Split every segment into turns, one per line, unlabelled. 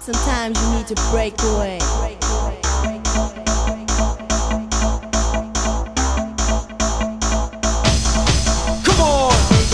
Sometimes you need to break away.
Come on!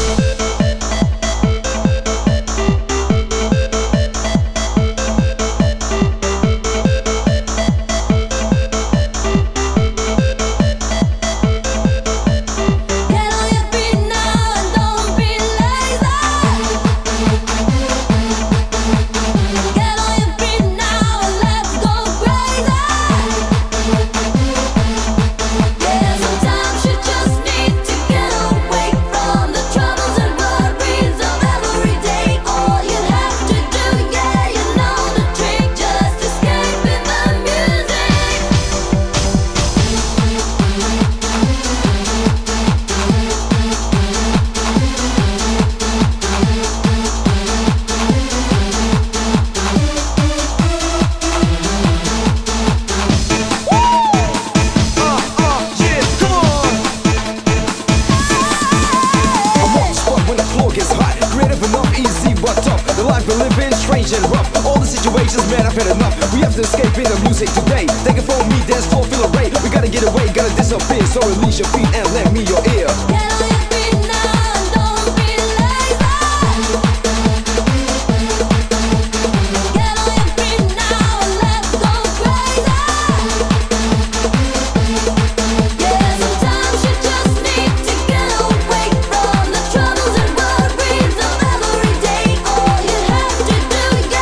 And rough, all the situations, man, I've had enough. We have to escape in the music today. Take it from me, dance floor, feel a ray. We gotta get away, gotta disappear. So release your feet and lend me your ear.
Get on your feet now and don't be lazy. Get on your feet now and let's go crazy. Yeah, sometimes you just need to get away from the troubles and worries of every day. All you have to do,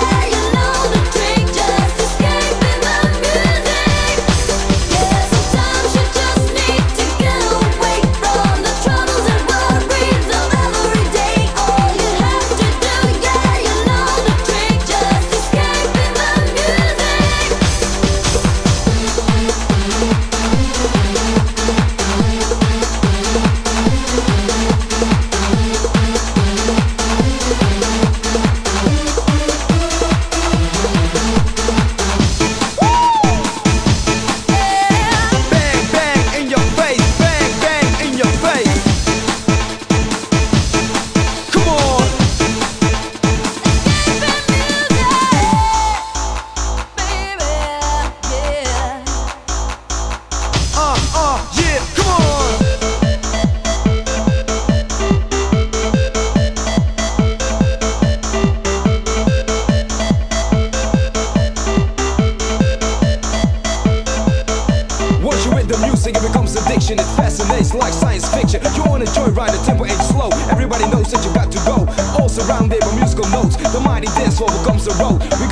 music, it becomes addiction. It fascinates like science fiction. You wanna joyride, the tempo ain't slow. Everybody knows that you got to go. All surrounded by musical notes. The mighty dance floor becomes a road. We